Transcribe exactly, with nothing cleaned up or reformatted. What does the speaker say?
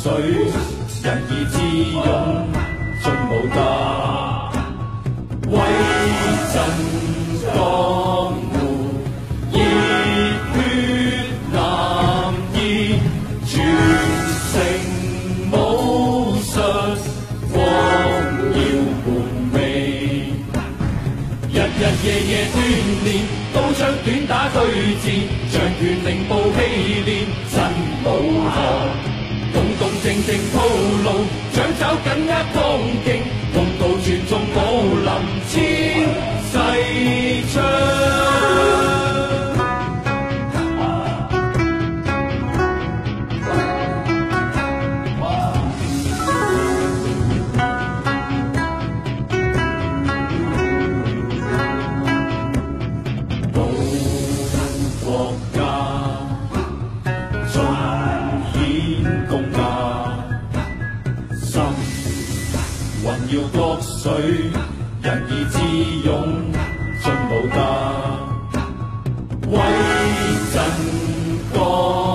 水，仁義智勇盡無價，威震江湖，熱血男兒，傳承武術，光耀門楣，日日夜夜鍛鍊，刀槍短打對戰，仗拳凌暴氣練，真武學。動動靜靜套路，掌爪緊握當勁，同道傳頌武林千世昌。保護國家，盡顯功架，心雲耀國水，仁義智勇盡無價，威震江